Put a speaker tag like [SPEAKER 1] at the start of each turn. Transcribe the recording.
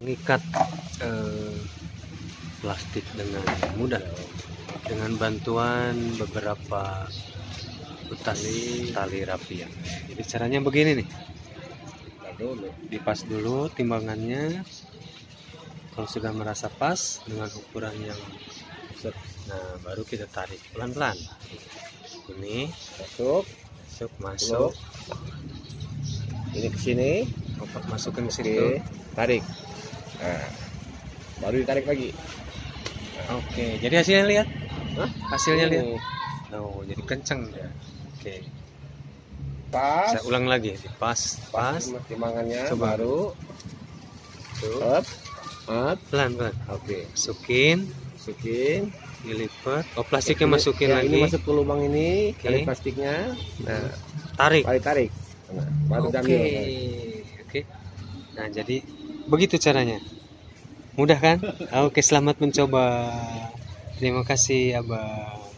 [SPEAKER 1] mengikat plastik dengan mudah dengan bantuan beberapa tali rapi ya. Jadi caranya begini nih, dipas dulu timbangannya. Kalau sudah merasa pas dengan ukuran yang nah baru kita tarik pelan-pelan. Ini masuk
[SPEAKER 2] ini ke sini,
[SPEAKER 1] masukin ke situ,
[SPEAKER 2] tarik. Nah, baru ditarik lagi.
[SPEAKER 1] Oke, jadi hasilnya lihat. Hasilnya lihat.
[SPEAKER 2] Ini.
[SPEAKER 1] Oh, jadi kenceng ya. Oke.
[SPEAKER 2] Pas.
[SPEAKER 1] Saya ulang lagi, pas.
[SPEAKER 2] Timbangannya
[SPEAKER 1] Coba.
[SPEAKER 2] baru. Up.
[SPEAKER 1] Pelan-pelan.
[SPEAKER 2] Oke.
[SPEAKER 1] Masukin, dilipat. Oh, plastiknya masukin
[SPEAKER 2] ya,
[SPEAKER 1] lagi.
[SPEAKER 2] Ini masuk ke lubang ini,
[SPEAKER 1] Oke.
[SPEAKER 2] dari plastiknya. Nah,
[SPEAKER 1] Tarik.
[SPEAKER 2] tarik. Nah, baru
[SPEAKER 1] Oke. Oke. Nah, jadi begitu caranya. Mudah kan? Oke, selamat mencoba. Terima kasih, Abang.